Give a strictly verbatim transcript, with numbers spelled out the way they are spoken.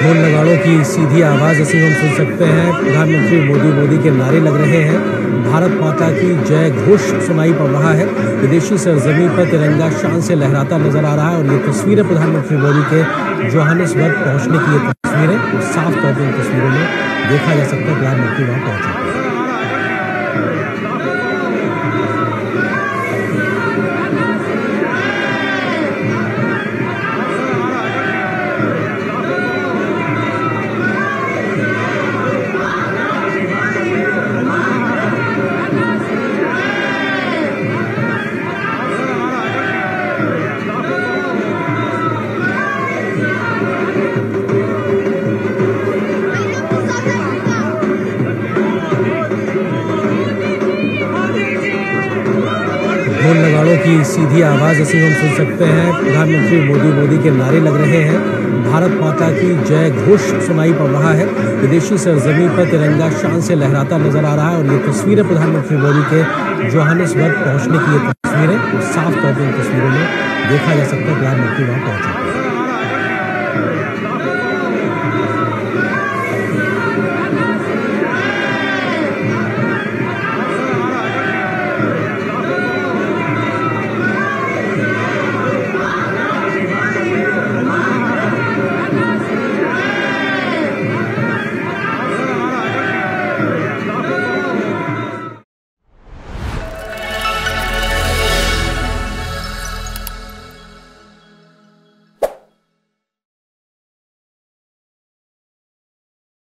ढोल नगाड़ों की सीधी आवाज ऐसी हम सुन सकते हैं। प्रधानमंत्री मोदी मोदी के नारे लग रहे हैं। भारत माता की जय घोष सुनाई पड़ रहा है। विदेशी सरजमी पर तिरंगा शान से लहराता नजर आ रहा है और ये तस्वीरें प्रधानमंत्री मोदी के जोहानिसबर्ग पहुंचने की ये तस्वीरें, साफ तौर पर इन तस्वीरों में देखा जा सकता है प्रधानमंत्री वहां पहुंचे। ढोल नगाड़ों की सीधी आवाज ऐसी हम सुन सकते हैं। प्रधानमंत्री मोदी मोदी के नारे लग रहे हैं। भारत माता की जय घोष सुनाई पड़ रहा है। विदेशी सरजमी पर तिरंगा शान से लहराता नजर आ रहा है और ये तस्वीरें प्रधानमंत्री मोदी के जोहानिसबर्ग पहुंचने की ये तस्वीरें, साफ तौर पर इन तस्वीरों में देखा जा सकता है प्रधानमंत्री वहां पहुंचे।